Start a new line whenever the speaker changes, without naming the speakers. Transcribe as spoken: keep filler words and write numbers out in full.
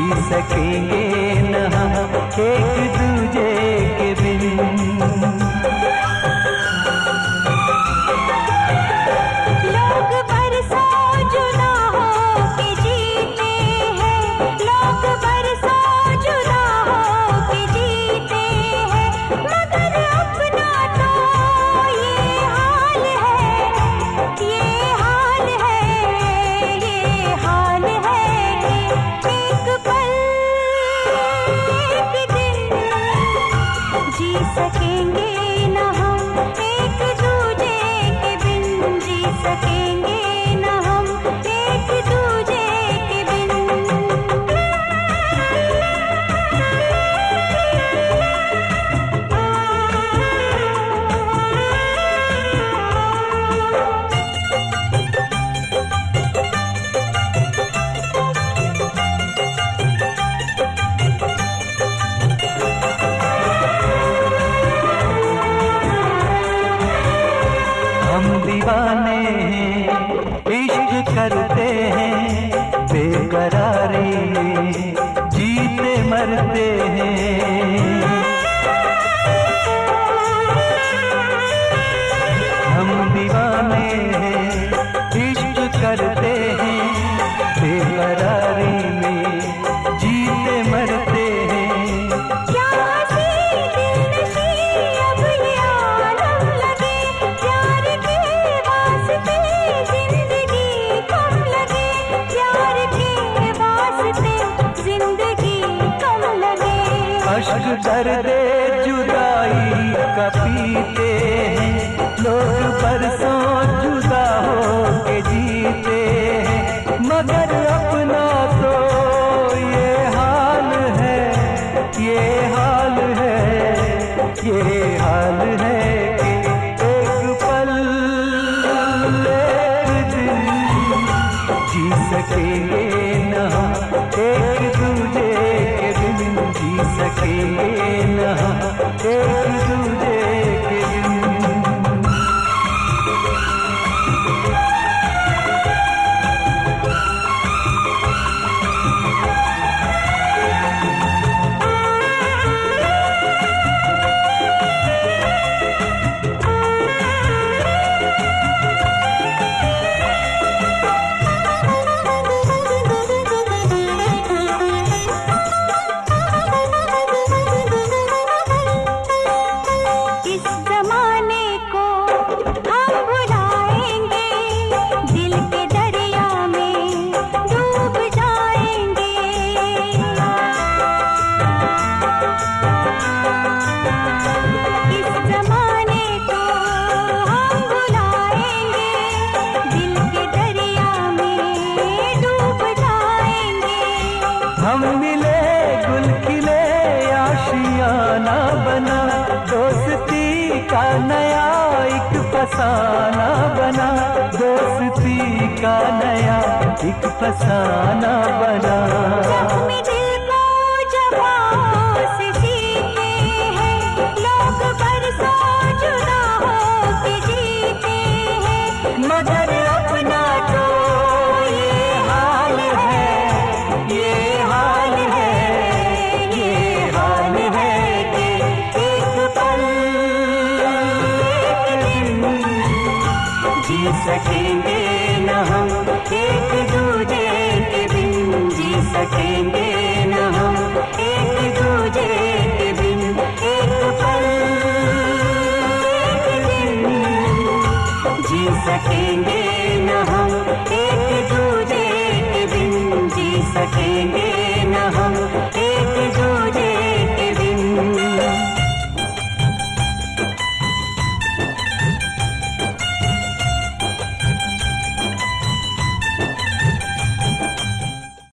जी सकेंगे न हम एक दूजे के बिन।
लोग बरसों जुदा हो के जीते हैं, लोग बरसों जुदा हो के जीते हैं, मगर अपना तो ये हाल है, ये हाल है, ये हाल है कि एक पल एक दिन जी सकेंगे न हम एक दूजे के बिन, जी सकेंगे न हम एक दूजे के बिन।
हम दीवाने हैं, इश्क करते हैं, बेकरारी में जीते मरते हैं। हम दीवाने हैं, इश्क करते हैं, बेकरारी में जीते मरते हैं।
क्या हंसी दिलनशी अब ये आलम लगे, प्यार के वास्ते जिंदगी कम लगे, प्यार के वास्ते जिंदगी कम लगे।
अश्क दर्दे जुदाई का पीते हैं, लोग बरसों जुदा हो के जीते हैं, मगर अपना तो ये हाल है, ये हाल है, ये हाल है कि एक पल एक दिन जी सकेंगे न हम एक दूजे के बिन, जी सकेंगे न हम एक दूजे के बिन।
इस जमाने को हम भुलाएंगे, दिल के दरिया में डूब जाएंगे। इस जमाने को हम भुलाएंगे, दिल के दरिया में डूब जाएंगे।
हम मिले गुल खिले आशियाना बना, दोस्ती का नया एक फसाना बना, दोस्ती का नया एक फसाना बना।
जख्मी दिल को जबां से सीते हैं, लोग बरसों जुदा हो के जीते हैं,
मगर अपना तो ये हाल है, ये हाल है, ये हाल है कि एक पल एक दिन जी सकेंगे न हम एक दूजे के बिन, जी सकेंगे न हम एक दूजे के बिन, एक पल एक दिन जी सकेंगे